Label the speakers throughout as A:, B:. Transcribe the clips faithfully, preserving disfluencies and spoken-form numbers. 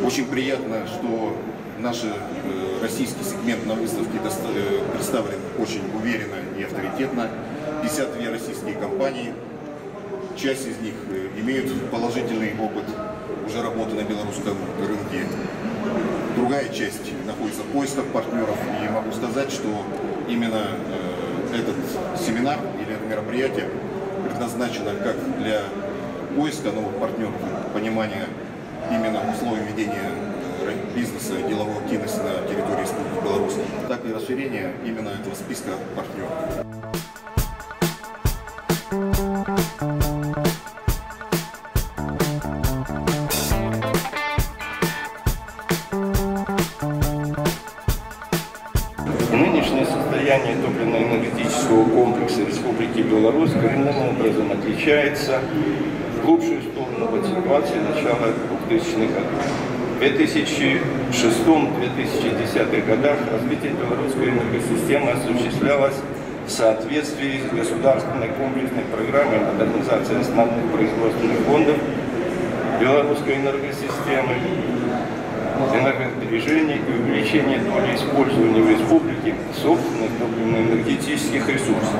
A: Очень приятно, что наш российский сегмент на выставке представлен очень уверенно и авторитетно. пятьдесят две российские компании, часть из них имеют положительный опыт уже работы на белорусском рынке. Другая часть находится в поисках партнеров. И могу сказать, что именно этот семинар или это мероприятие предназначено как для поиска новых партнеров, понимания именно условий ведения бизнеса, деловой активности на территории Республики Беларусь, так и расширение именно этого списка партнеров.
B: Нынешнее состояние топливно-энергетического комплекса Республики Беларусь коренным образом отличается в лучшую сторону от ситуации начала двухтысячных годов. В две тысячи шестом — две тысячи десятых годах развитие белорусской энергосистемы осуществлялось в соответствии с государственной комплексной программой модернизации основных производственных фондов белорусской энергосистемы, энергосбережения и увеличения доли использования в республике собственных топливно-энергетических ресурсов.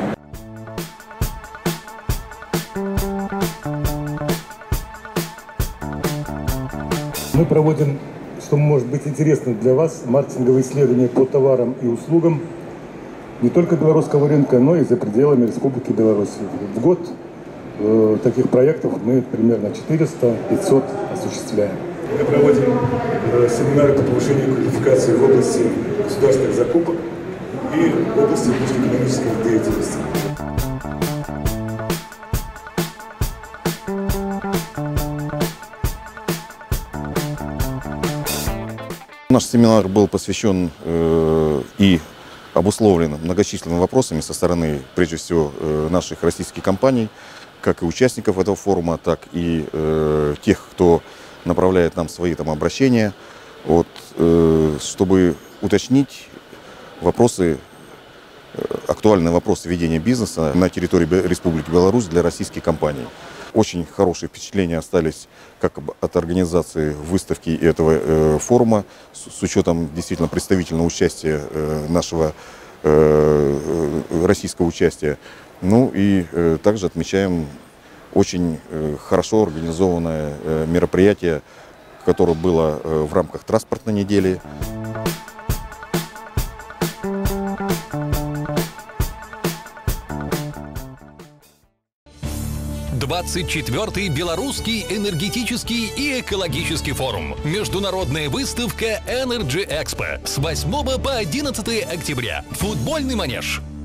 C: Мы проводим, что может быть интересно для вас, маркетинговые исследования по товарам и услугам не только белорусского рынка, но и за пределами Республики Беларусь. В год э, таких проектов мы примерно четыреста-пятьсот осуществляем. Мы проводим э, семинары по повышению квалификации в области государственных закупок и в области внешнеэкономической деятельности.
A: Наш семинар был посвящен э, и обусловлен многочисленными вопросами со стороны, прежде всего, э, наших российских компаний, как и участников этого форума, так и э, тех, кто направляет нам свои там обращения, вот, э, чтобы уточнить вопросы, э, актуальные вопросы ведения бизнеса на территории Республики Беларусь для российских компаний. Очень хорошие впечатления остались как от организации выставки и этого э, форума, с, с учетом действительно представительного участия э, нашего э, российского участия. Ну и э, также отмечаем очень э, хорошо организованное э, мероприятие, которое было э, в рамках транспортной недели.
D: двадцать четвёртый Белорусский энергетический и экологический форум. Международная выставка Energy Expo с восьмого по одиннадцатое октября. Футбольный манеж.